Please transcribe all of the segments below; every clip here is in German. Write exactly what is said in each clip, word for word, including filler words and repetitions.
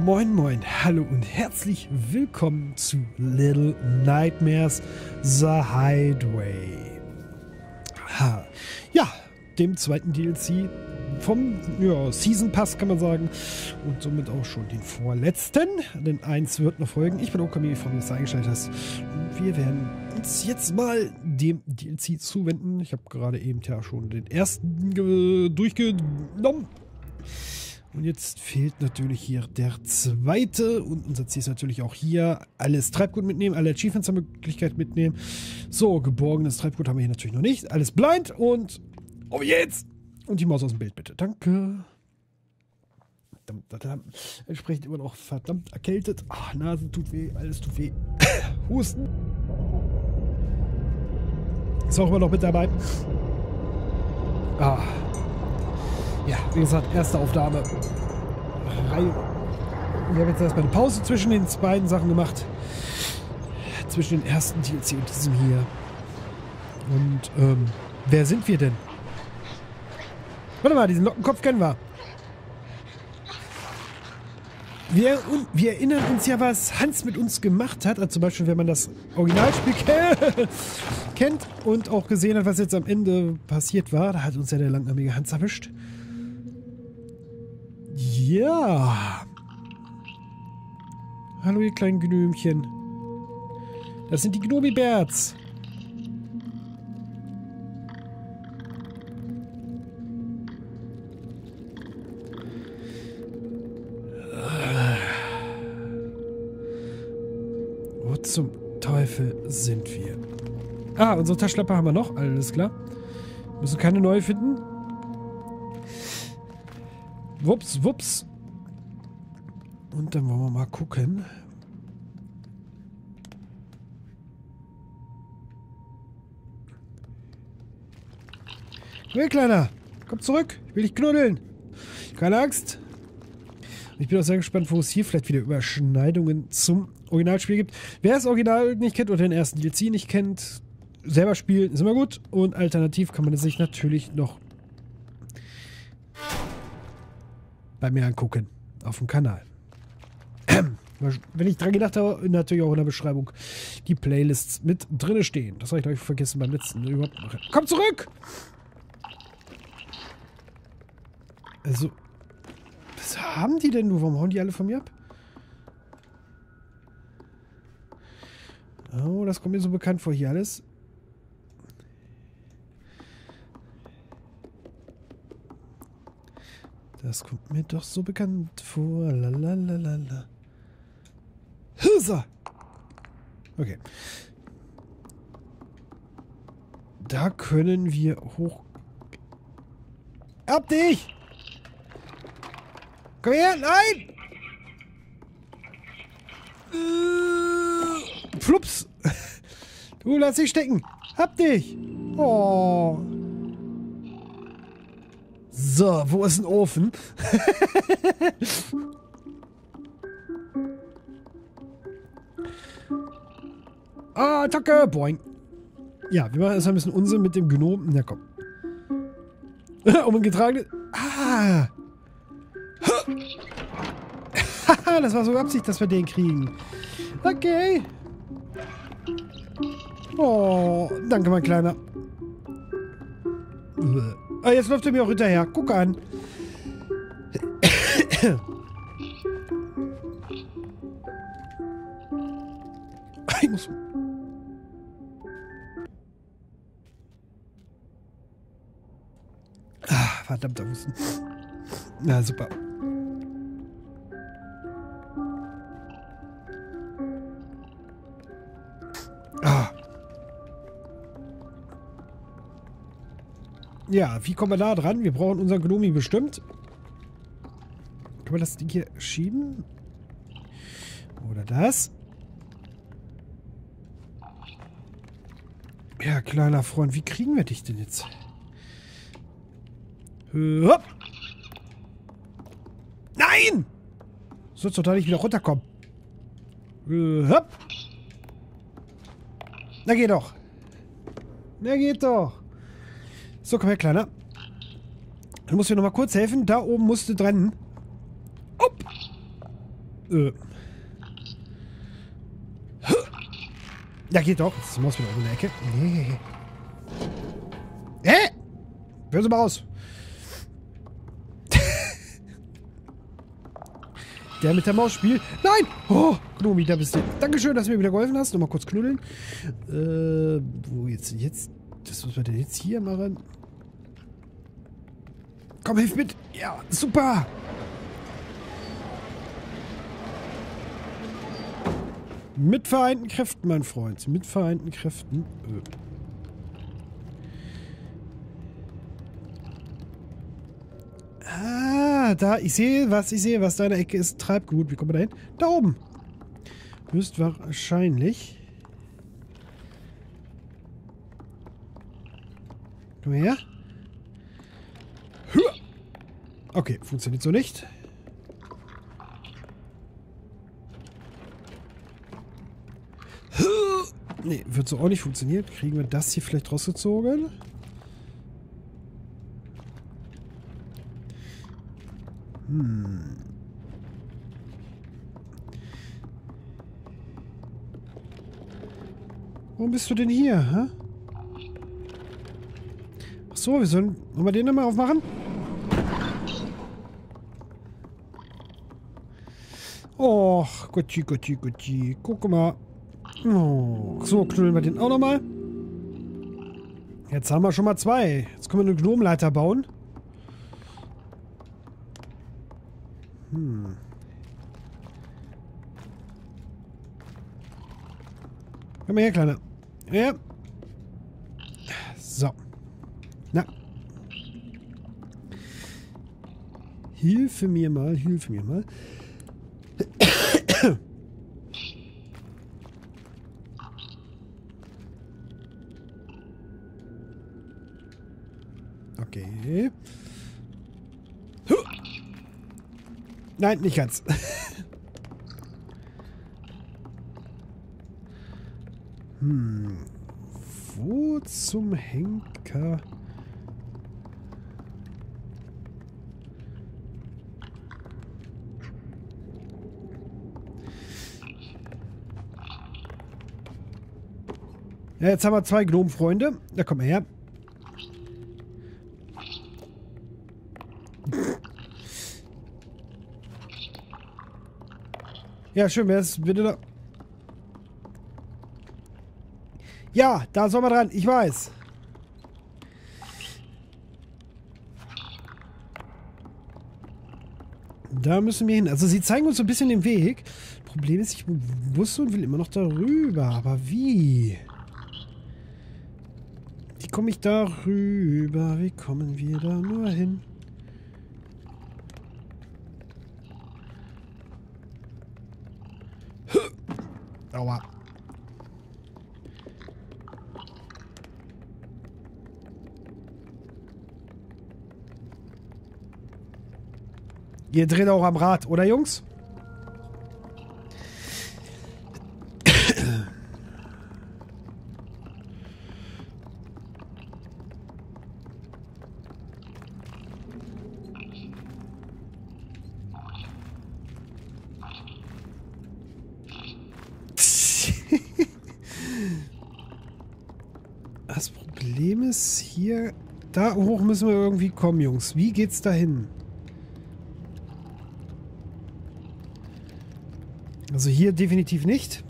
Moin moin, hallo und herzlich willkommen zu Little Nightmares The Hideaway. Ha. Ja, dem zweiten D L C vom ja, Season Pass, kann man sagen. Und somit auch schon den vorletzten. Denn eins wird noch folgen. Ich bin Okami, von mir das eingeschaltet hast. Und wir werden uns jetzt mal dem D L C zuwenden. Ich habe gerade eben ja schon den ersten durchgenommen. Und jetzt fehlt natürlich hier der zweite. Und unser Ziel ist natürlich auch hier alles Treibgut mitnehmen, alle Achievements haben Möglichkeit mitnehmen. So, geborgenes Treibgut haben wir hier natürlich noch nicht. Alles blind und auf jetzt! Und die Maus aus dem Bild, bitte. Danke. Verdammt, verdammt. Entsprechend immer noch verdammt erkältet. Ach, Nase tut weh, alles tut weh. Husten. Ist auch immer noch mit dabei. Ah. Ja, wie gesagt, erste Aufnahme. Reihe. Wir haben jetzt erstmal eine Pause zwischen den beiden Sachen gemacht. Zwischen den ersten D L C und diesem hier. Und, ähm, wer sind wir denn? Warte mal, diesen Lockenkopf kennen wir. Wir, wir erinnern uns ja, was Hans mit uns gemacht hat. Also zum Beispiel, wenn man das Originalspiel kennt und auch gesehen hat, was jetzt am Ende passiert war. Da hat uns ja der langarmige Hans erwischt. Ja. Hallo, ihr kleinen Gnömchen. Das sind die Gnomibärts. Wo zum Teufel sind wir? Ah, unsere Taschenlampe haben wir noch. Alles klar. Müssen keine neue finden. Wups, wups. Und dann wollen wir mal gucken. Hey, Kleiner. Komm zurück. Ich will dich knuddeln. Keine Angst. Ich bin auch sehr gespannt, wo es hier vielleicht wieder Überschneidungen zum Originalspiel gibt. Wer das Original nicht kennt oder den ersten D L C nicht kennt, selber spielen ist immer gut. Und alternativ kann man es sich natürlich noch bei mir angucken. Auf dem Kanal. Wenn ich dran gedacht habe, natürlich auch in der Beschreibung die Playlists mit drin stehen. Das habe ich, glaube ich, vergessen beim letzten. Überhaupt noch. Komm zurück! Also, was haben die denn nur? Warum hauen die alle von mir ab? Oh, das kommt mir so bekannt vor hier alles. Das kommt mir doch so bekannt vor. Lalalala. Hüsa! Okay. Da können wir hoch... Ab dich! Komm her! Nein! Äh, Flups! Du, lass dich stecken! Hab dich! Oh... So, wo ist ein Ofen? Ah, Attacke! Boing. Ja, wir machen erstmal ein bisschen Unsinn mit dem Gnom. Na komm. Um ein getragenes... Ah! Haha, das war so Absicht, dass wir den kriegen. Okay. Oh, danke, mein Kleiner. Ah, jetzt läuft er mir auch hinterher. Guck an. Ich muss... Ah, verdammter Husten. Na, super. Ah. Ja, wie kommen wir da dran? Wir brauchen unseren Gnomi bestimmt. Kann man das Ding hier schieben? Oder das? Ja, kleiner Freund, wie kriegen wir dich denn jetzt? Hopp! Nein! Sollst doch da nicht wieder runterkommen. Hopp! Na geht doch. Na geht doch. So, komm her, Kleiner. Du musst mir noch mal kurz helfen. Da oben musst du dran. Upp. Äh. Ja, geht doch. Jetzt ist die Maus wieder oben in der Ecke. Nee. Hä? Hören Sie mal raus. Der mit der Maus spielt. Nein! Oh, Gnomi, da bist du. Dankeschön, dass du mir wieder geholfen hast. Nochmal kurz knuddeln. Äh, wo jetzt? Jetzt? Das muss man denn jetzt hier machen? Komm, hilf mit. Ja, super. Mit vereinten Kräften, mein Freund. Mit vereinten Kräften. Ah, da. Ich sehe was. Ich sehe was. Deine Ecke ist Treibgut. Wie kommen wir da hin? Da oben. Höchstwahrscheinlich. Komm her. Okay, funktioniert so nicht. Nee, wird so auch nicht funktionieren. Kriegen wir das hier vielleicht rausgezogen? Hm. Warum bist du denn hier, hä? Ach so, wir sollen... Wollen wir den nochmal aufmachen? Och, Gotti, Gotti, Gotti. Guck mal. Oh. So, knüllen wir den auch nochmal. Jetzt haben wir schon mal zwei. Jetzt können wir eine Gnomenleiter bauen. Hm. Komm mal her, Kleiner. Ja. So. Na. Hilfe mir mal, hilfe mir mal. Okay. Nein, nicht ganz. Hm. Wo zum Henker? Ja, jetzt haben wir zwei Gnomenfreunde. Da komm mal her. Ja, schön, wer ist bitte da? Ja, da soll man dran, ich weiß. Da müssen wir hin. Also sie zeigen uns so ein bisschen den Weg. Problem ist, ich muss und will immer noch darüber. Aber wie? Wie komme ich darüber? Wie kommen wir da nur hin? Aua. Ihr dreht auch am Rad, oder Jungs? Das Problem ist hier... Da hoch müssen wir irgendwie kommen, Jungs. Wie geht's da hin? Also hier definitiv nicht.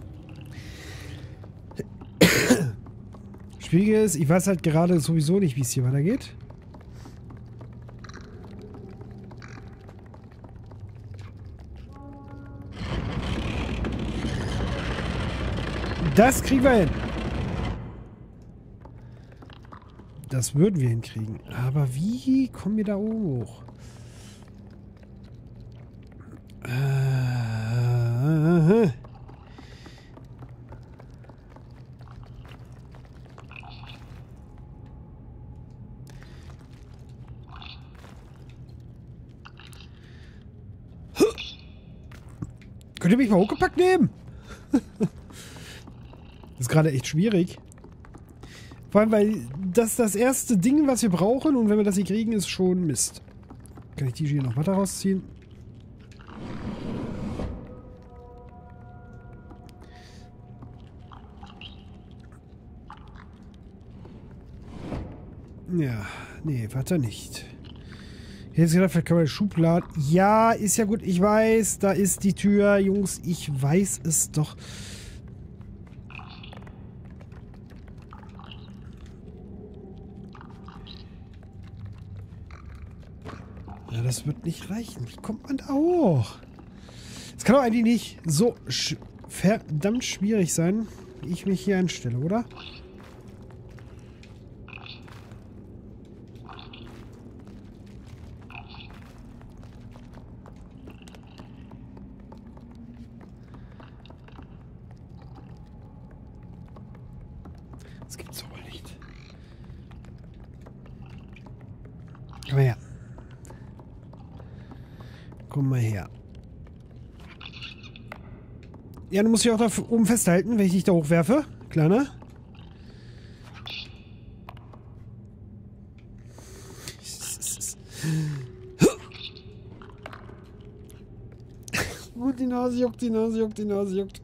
Schwierige ist, ich weiß halt gerade sowieso nicht, wie es hier weitergeht. Das kriegen wir hin. Das würden wir hinkriegen. Aber wie kommen wir da oben hoch? Äh... Könnt ihr mich mal hochgepackt nehmen? Das ist gerade echt schwierig. Vor allem, weil das das erste Ding, was wir brauchen, und wenn wir das nicht kriegen, ist schon Mist. Kann ich die hier noch weiter rausziehen? Ja, nee, weiter nicht. Jetzt gedacht, vielleicht kann man Schubladen. Ja, ist ja gut, ich weiß, da ist die Tür, Jungs, ich weiß es doch. Ja, das wird nicht reichen. Wie kommt man da hoch? Das kann doch eigentlich nicht so sch verdammt schwierig sein, wie ich mich hier einstelle, oder? Das gibt's doch wohl nicht. Komm mal her. Komm mal her. Ja, du musst dich auch da oben festhalten, wenn ich dich da hochwerfe. Klar, ne? Gut, die Nase juckt, die Nase juckt, die Nase juckt.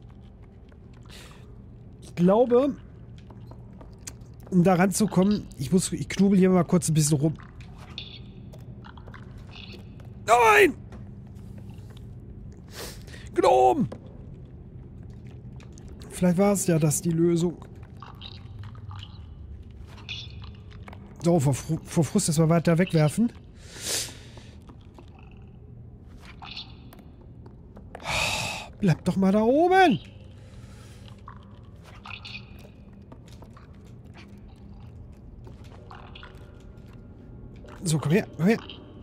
Ich glaube, um da ranzukommen, ich muss, ich knubel hier mal kurz ein bisschen rum. Nein! Gnom! Vielleicht war es ja das die Lösung. So, vor, vor Frust erstmal weiter wegwerfen. Bleib doch mal da oben! So, komm her, komm her.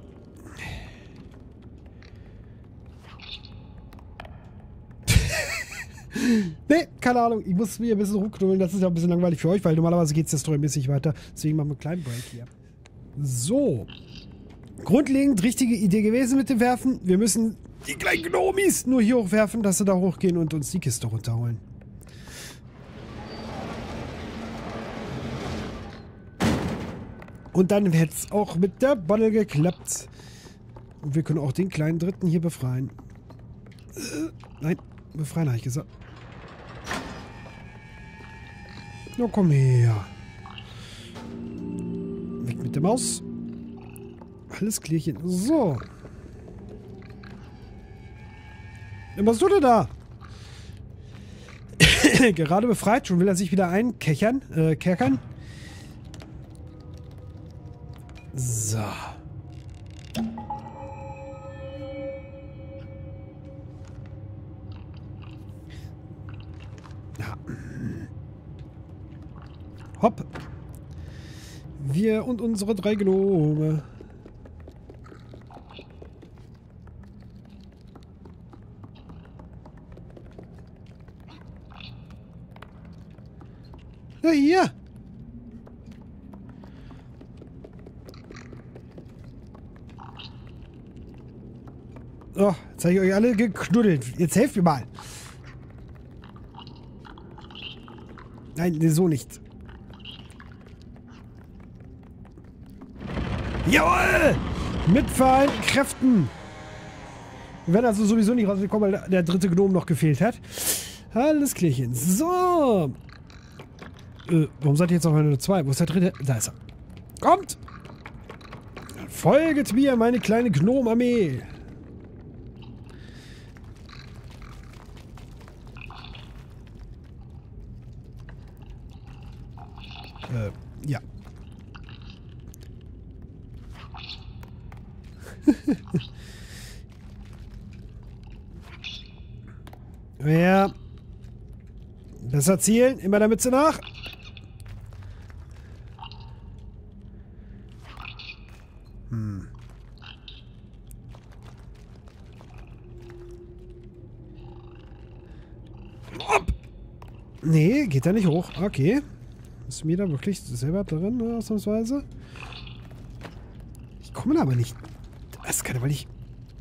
Nee, keine Ahnung. Ich muss mir ein bisschen rumknuddeln. Das ist ja ein bisschen langweilig für euch, weil normalerweise geht es ja storymäßig weiter. Deswegen machen wir einen kleinen Break hier. So. Grundlegend richtige Idee gewesen mit dem Werfen. Wir müssen die kleinen Gnomis nur hier hochwerfen, dass sie da hochgehen und uns die Kiste runterholen. Und dann hätte es auch mit der Bottle geklappt. Und wir können auch den kleinen Dritten hier befreien. Äh, nein, befreien habe ich gesagt. Na komm her. Weg mit der Maus. Alles klärchen. So. Was machst du denn da? Gerade befreit. Schon will er sich wieder einkechern. Äh, kerkern. So. Ja. Hopp. Wir und unsere drei Gnome. Ja, hier. So, jetzt habe ich euch alle geknuddelt. Jetzt helft mir mal. Nein, nee, so nicht. Jawohl! Mit vereinten Kräften. Wir werden also sowieso nicht rausgekommen, weil der dritte Gnome noch gefehlt hat. Alles klärchen. So. Äh, warum seid ihr jetzt auf nur zwei? Wo ist der dritte? Da ist er. Kommt! Folget mir, meine kleine Gnome-Armee. Äh, ja. Ja. Besser zielen. Immer der Mütze nach. Hm. Hopp. Nee, geht da nicht hoch. Okay. Ist mir da wirklich selber drin, ausnahmsweise? Ich komme da aber nicht. Das kann aber nicht.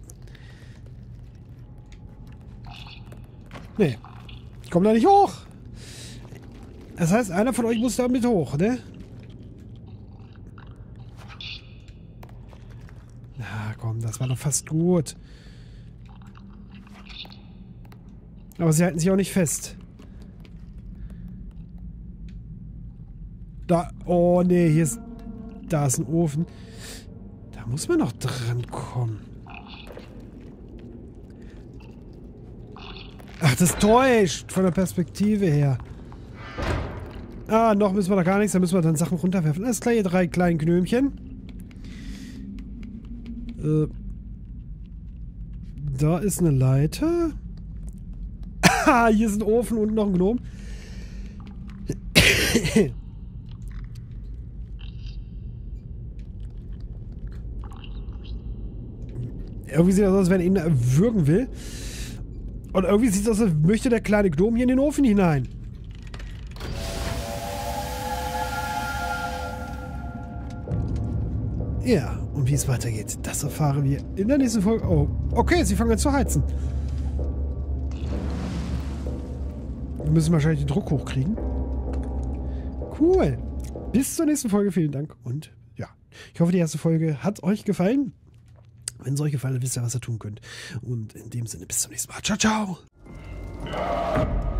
Nee. Ich komme da nicht hoch. Das heißt, einer von euch muss da mit hoch, ne? Na komm, das war doch fast gut. Aber sie halten sich auch nicht fest. Da. Oh nee, hier ist. Da ist ein Ofen. Da muss man noch dran kommen. Ach, das täuscht von der Perspektive her. Ah, noch müssen wir da gar nichts. Da müssen wir dann Sachen runterwerfen. Alles klar, ihr drei kleinen Knömchen. Äh, da ist eine Leiter. Ah, hier ist ein Ofen und noch ein Gnom. Irgendwie sieht das aus, als wenn er ihn erwürgen will. Und irgendwie sieht es aus, als möchte der kleine Gnom hier in den Ofen hinein. Ja, und wie es weitergeht, das erfahren wir in der nächsten Folge. Oh, okay, sie fangen an zu heizen. Wir müssen wahrscheinlich den Druck hochkriegen. Cool. Bis zur nächsten Folge, vielen Dank. Und ja, ich hoffe, die erste Folge hat euch gefallen. Wenn es euch gefallen hat, wisst ihr, was ihr tun könnt. Und in dem Sinne, bis zum nächsten Mal. Ciao, ciao.